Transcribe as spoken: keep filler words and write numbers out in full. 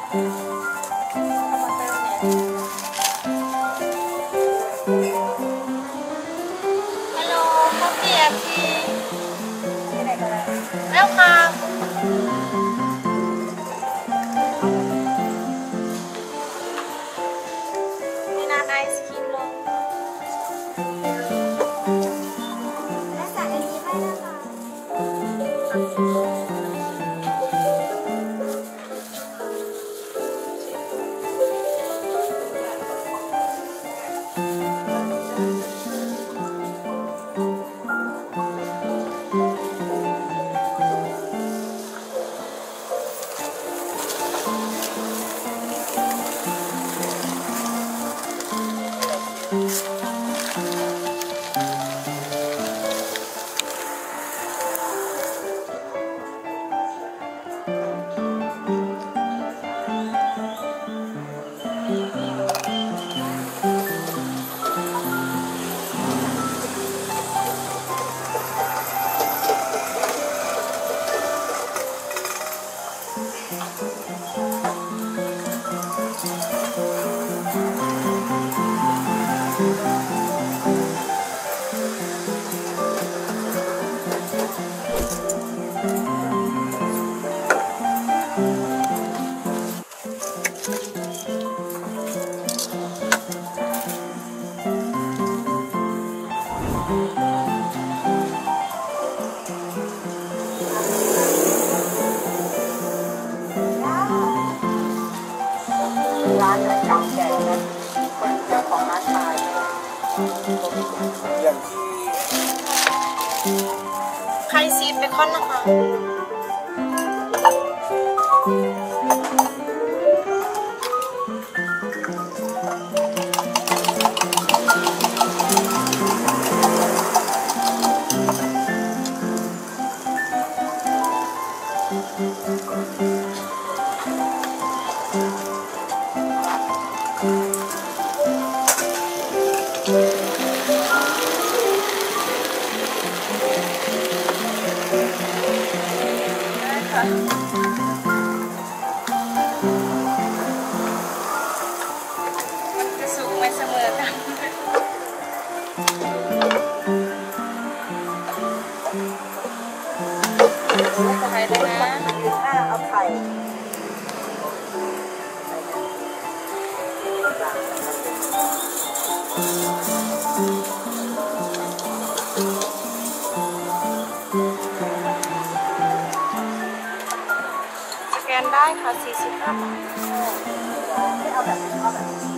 ฮัลโหลข้าวเปียกพี่แล้วค่ะมีน้ำไอศครีมลงและสั่งอันนี้ให้นะคะร้านนั้นเก่าแก่นะคนเจ้าของร้านชายอย่างที่ไข่ซีเบคอนนะคะมันจะสูงไม่เสมอกันใส่เลยนะถ้าเอาไข่สแกนได้ค่ะสี่สิบห้าบาทเอาแบบเอาแบบ